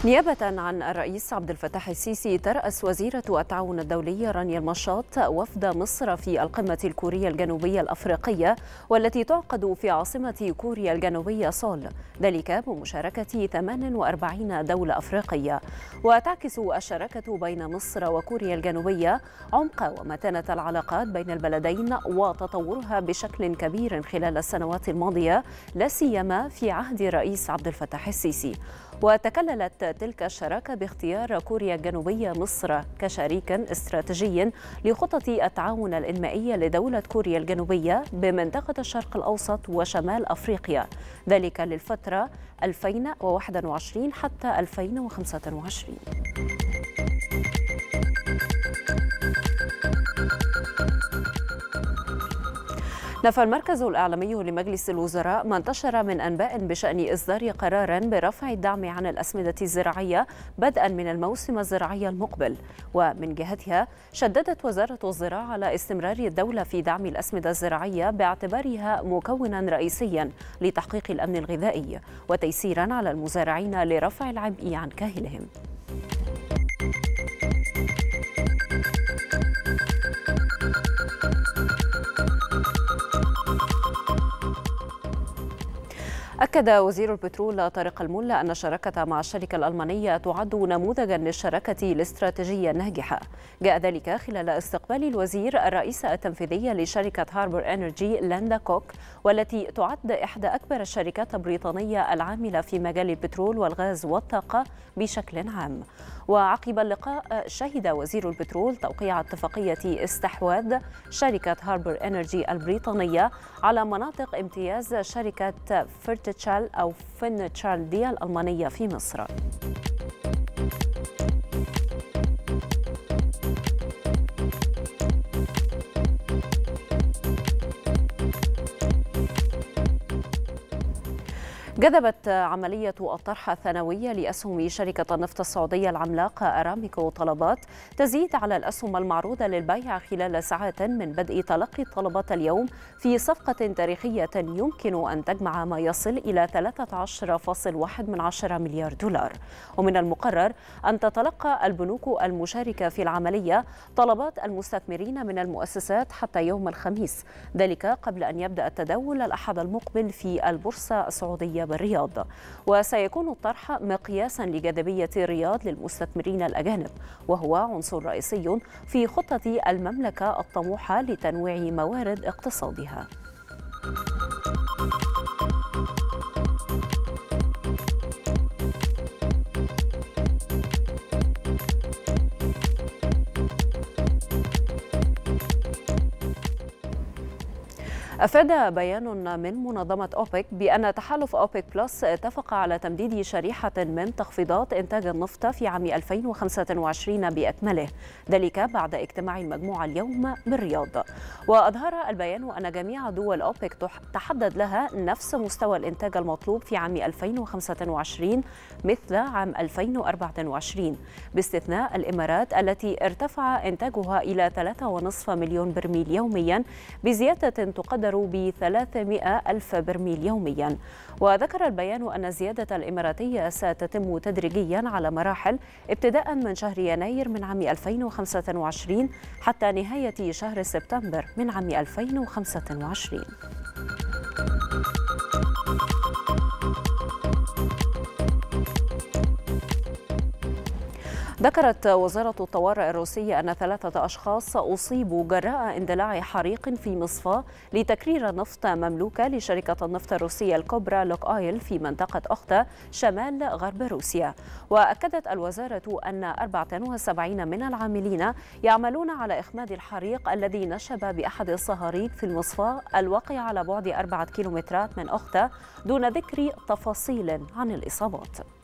نيابة عن الرئيس عبد الفتاح السيسي، ترأس وزيرة التعاون الدولي رانيا المشاط وفد مصر في القمة الكورية الجنوبية الأفريقية، والتي تعقد في عاصمة كوريا الجنوبية سول، ذلك بمشاركة 48 دولة أفريقية. وتعكس الشراكة بين مصر وكوريا الجنوبية عمق ومتانة العلاقات بين البلدين وتطورها بشكل كبير خلال السنوات الماضية، لا سيما في عهد الرئيس عبد الفتاح السيسي. وتكللت تلك الشراكة باختيار كوريا الجنوبية مصر كشريك استراتيجي لخطط التعاون الإنمائي لدولة كوريا الجنوبية بمنطقة الشرق الأوسط وشمال أفريقيا، ذلك للفترة 2021 حتى 2025. نفى المركز الإعلامي لمجلس الوزراء ما انتشر من أنباء بشأن إصدار قرار برفع الدعم عن الأسمدة الزراعية بدءا من الموسم الزراعي المقبل. ومن جهتها شددت وزارة الزراعة على استمرار الدولة في دعم الأسمدة الزراعية باعتبارها مكونا رئيسيا لتحقيق الأمن الغذائي وتيسيرا على المزارعين لرفع العبء عن كاهلهم. أكد وزير البترول طارق الملا أن الشراكة مع الشركة الألمانية تعد نموذجا للشراكة الاستراتيجية الناجحة. جاء ذلك خلال استقبال الوزير الرئيس التنفيذي لشركة هاربر إنرجي لاندا كوك، والتي تعد إحدى أكبر الشركات البريطانية العاملة في مجال البترول والغاز والطاقة بشكل عام. وعقب اللقاء شهد وزير البترول توقيع اتفاقية استحواذ شركة هاربر إنرجي البريطانية على مناطق امتياز شركة فينتشال دي الألمانية في مصر. جذبت عملية الطرح الثانوية لأسهم شركة النفط السعودية العملاقة أرامكو طلبات تزيد على الأسهم المعروضة للبيع خلال ساعات من بدء تلقي الطلبات اليوم في صفقة تاريخية يمكن أن تجمع ما يصل إلى 13.1 مليار دولار. ومن المقرر أن تتلقى البنوك المشاركة في العملية طلبات المستثمرين من المؤسسات حتى يوم الخميس، ذلك قبل أن يبدأ التداول الأحد المقبل في البورصة السعودية بالرياض. وسيكون الطرح مقياسا لجاذبية الرياض للمستثمرين الأجانب، وهو عنصر رئيسي في خطة المملكة الطموحة لتنويع موارد اقتصادها. أفاد بيان من منظمة أوبك بأن تحالف أوبك بلس اتفق على تمديد شريحة من تخفيضات إنتاج النفط في عام 2025 بأكمله، ذلك بعد اجتماع المجموعة اليوم بالرياض. وأظهر البيان أن جميع دول أوبك تحدد لها نفس مستوى الإنتاج المطلوب في عام 2025 مثل عام 2024، باستثناء الإمارات التي ارتفع إنتاجها إلى 3.5 مليون برميل يوميا بزيادة تقدر ب300 ألف برميل يوميا. وذكر البيان أن الزيادة الإماراتية ستتم تدريجيا على مراحل ابتداء من شهر يناير من عام 2025 حتى نهاية شهر سبتمبر من عام 2025. ذكرت وزارة الطوارئ الروسية أن 3 أشخاص أصيبوا جراء اندلاع حريق في مصفاة لتكرير نفط مملوكة لشركة النفط الروسية الكبرى لوك أويل في منطقة أختا شمال غرب روسيا. وأكدت الوزارة أن 74 من العاملين يعملون على إخماد الحريق الذي نشب بأحد الصهاريج في المصفاة الواقع على بعد 4 كيلومترات من أختا، دون ذكر تفاصيل عن الإصابات.